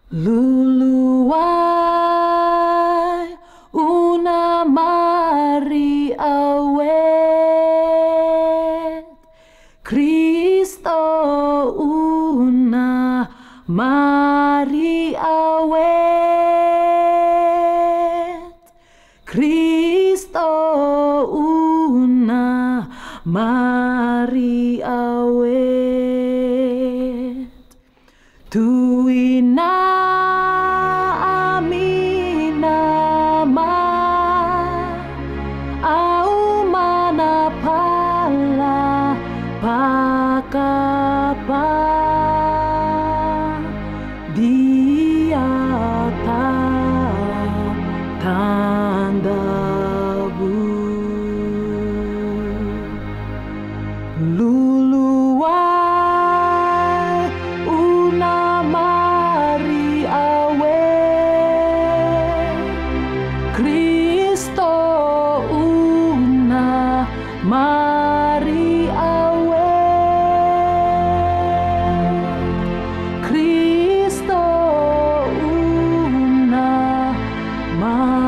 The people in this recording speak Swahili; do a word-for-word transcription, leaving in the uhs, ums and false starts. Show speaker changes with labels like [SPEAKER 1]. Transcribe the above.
[SPEAKER 1] Luluai una mari awet, Kristo una mari awet, Kristo una mari awet. Tuina amina ma au mana pala pakapa diata tandabu luluai una mari awet, Kristo una mari awet, Kristo una mari